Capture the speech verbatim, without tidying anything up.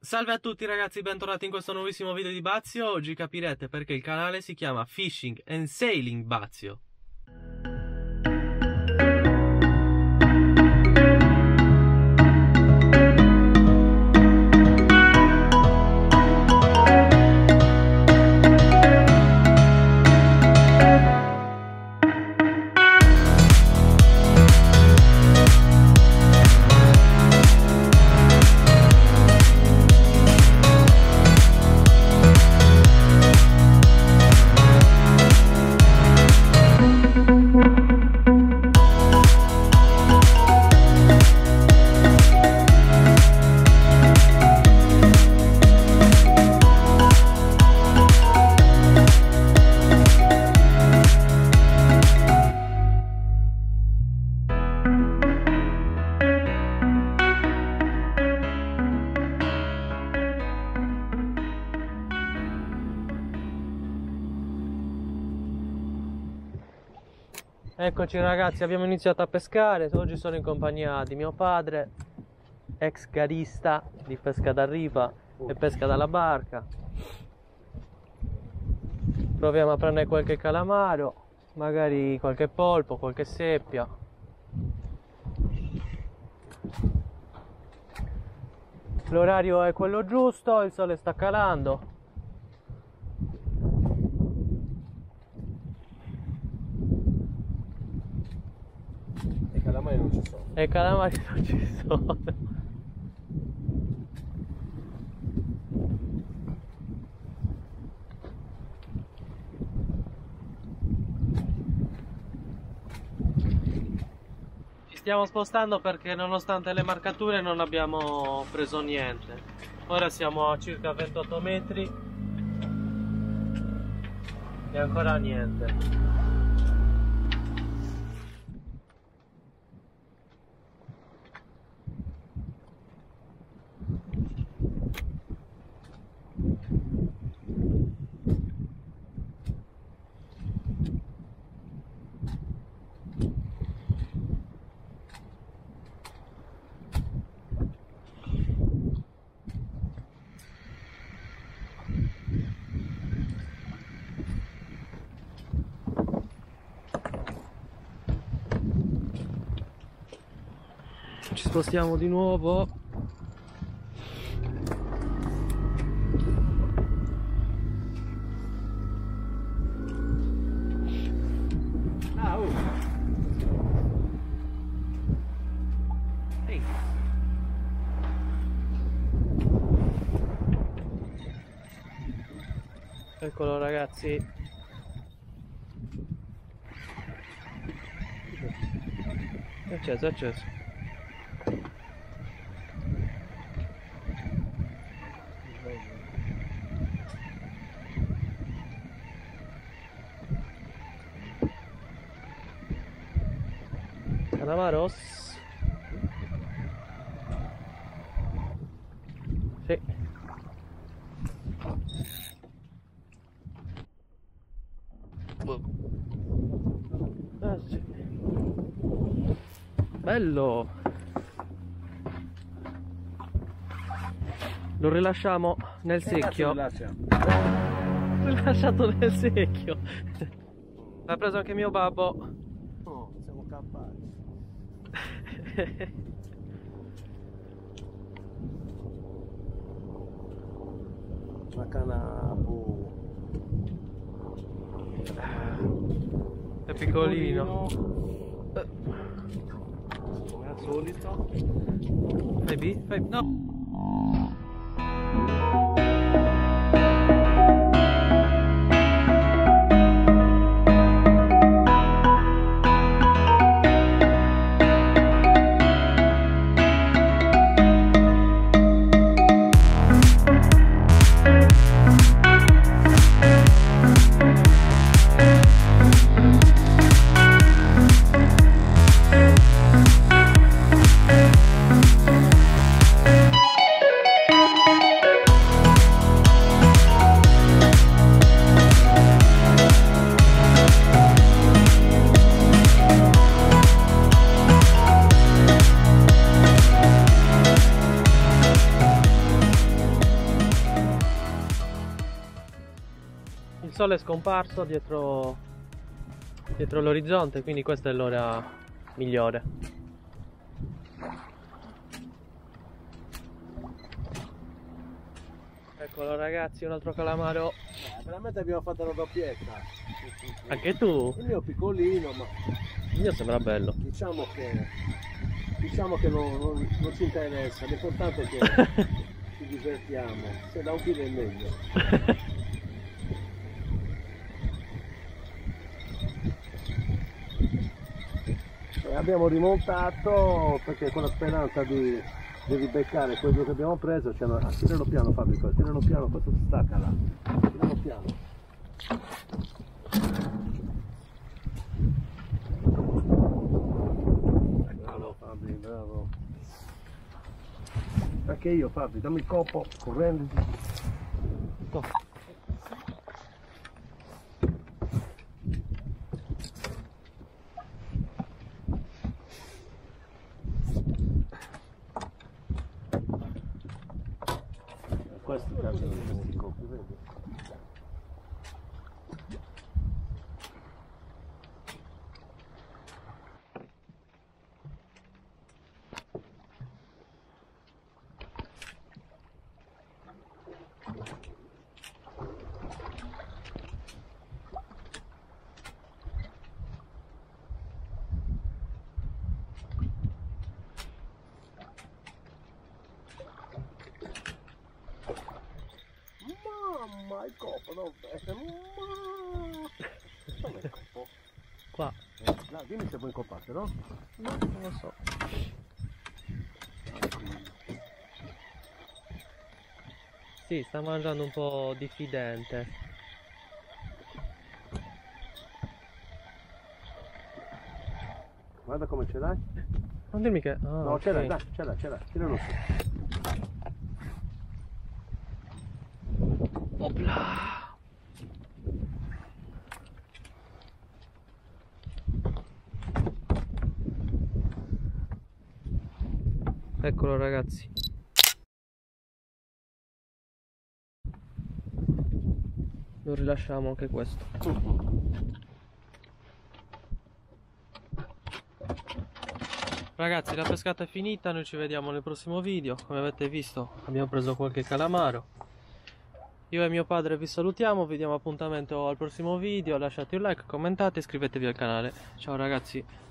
Salve a tutti ragazzi, bentornati in questo nuovissimo video di Bazio. Oggi capirete perché il canale si chiama Fishing and Sailing Bazio. Eccoci ragazzi, abbiamo iniziato a pescare. Oggi sono in compagnia di mio padre, ex garista di pesca da ripa e pesca dalla barca. Proviamo a prendere qualche calamaro, magari qualche polpo, qualche seppia. L'orario è quello giusto, il sole sta calando. Calamari non ci sono. E calamari non ci sono. Ci stiamo spostando perché nonostante le marcature non abbiamo preso niente. Ora siamo a circa ventotto metri e ancora niente. Ci spostiamo di nuovo. Ah, oh. Ehi. Eccolo ragazzi. È acceso, è acceso. Calamaros. Sì. Ah, sì. Bello. Lo rilasciamo nel secchio. Rilasciato nel secchio. L'ha preso anche mio babbo. Oh, siamo campati. La canna boh. È piccolino. Come al solito. Fai B? Fai B? No. sole è scomparso dietro, dietro l'orizzonte, quindi questa è l'ora migliore. Eccolo ragazzi, un altro calamaro. Eh, veramente abbiamo fatto una doppietta. Anche tu? Il mio piccolino, ma Il mio sembra bello. diciamo che diciamo che non, non- non ci interessa, l'importante è che ci divertiamo, se da un chilo è meglio. E abbiamo rimontato perché con la speranza di, di ribeccare quello che abbiamo preso, cioè, ah, tiralo piano Fabio, tiralo piano, questo si stacca là, tiralo piano. Bravo Fabio, bravo. Anche io Fabio, dammi il copo, correndo. Oh. Questo cazzo di questi copi, vedi? Mamma, il copo, non pesa. Mamma. Dov'è il copo? Qua. Eh, là, dimmi se vuoi incoppare, no? No, non lo so. Sì, sta mangiando un po' diffidente. Guarda come ce l'hai. Non dirmi che... Ah, No, ok. ce l'hai, dai, ce l'hai, ce l'hai. Tiralo su. Opla. Eccolo ragazzi. Lo rilasciamo anche questo. Ragazzi, la pescata è finita, noi ci vediamo nel prossimo video. Come avete visto abbiamo preso qualche calamaro. Io e mio padre vi salutiamo, vi diamo appuntamento al prossimo video. Lasciate un like, commentate e iscrivetevi al canale. Ciao ragazzi.